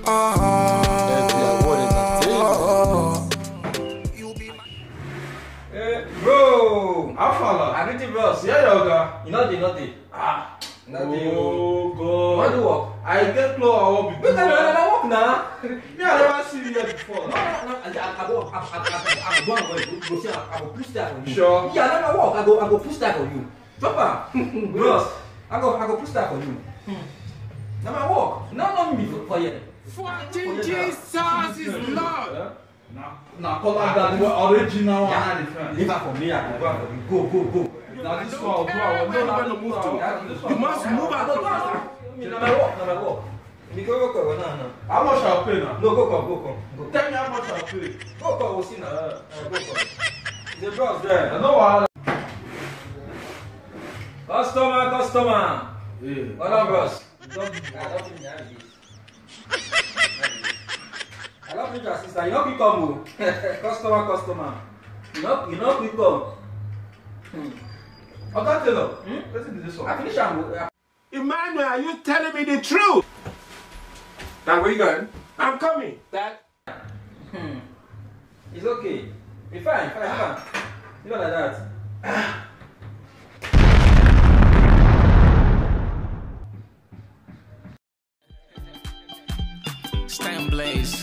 Bro, how far? I greet you, bros. Yeah, yoga. You know the. Oh God. What do you walk? I get close. I walk Wait, I walk now. Me, I never see you here before. No. I go push that on you. Sure. Yeah, I never walk. I go push that on you. Drop her. Bros, I go push that on you. Now I walk. No, me for you. Fucking Jesus is Lord. Now, call out that original one. Yeah, leave her for me. I go go. Now this one, You must move out of this. Now I walk. Me go no. How much I'll pay now? No, go. Tell me how much I'll pay. Go, we'll see now. Go. The bros there. I know what. Customer. Yeah. Hold on, bros. I don't think that is. I don't think your sister. You know quick come. Customer. You know quick come. Okay, tell her. Let's do this one. I finish am. Emmanuel, are you telling me the truth? Dad, where you going? I'm coming. Dad. It's okay. Be fine. You know like that. Stamp Blaze.